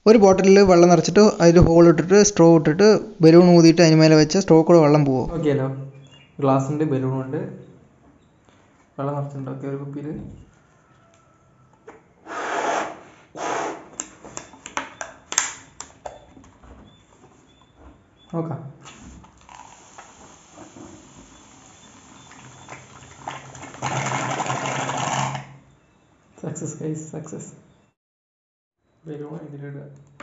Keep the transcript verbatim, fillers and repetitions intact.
ഒരു ബോട്ടിലിൽ വെള്ളം നിറച്ചിട്ട് അതിൽ ഹോൾ ഇട്ടിട്ട് സ്ട്രോ ഇട്ടിട്ട് ബലൂൺ ഊതിയിട്ട് അതിന് മേലെ വെച്ചാൽ സ്ട്രോ കൂടെ വെള്ളം പോകും. ഓക്കെ അല്ലോ, ഗ്ലാസ് ഉണ്ട്, ബലൂൺ ഉണ്ട്, വെള്ളം നിറച്ചിട്ടുണ്ട്. ഓക്കെ, ഒരു കുപ്പിയിൽ നോക്കാം. Success guys, success. ബലൂൺ ഇതിലിടുക.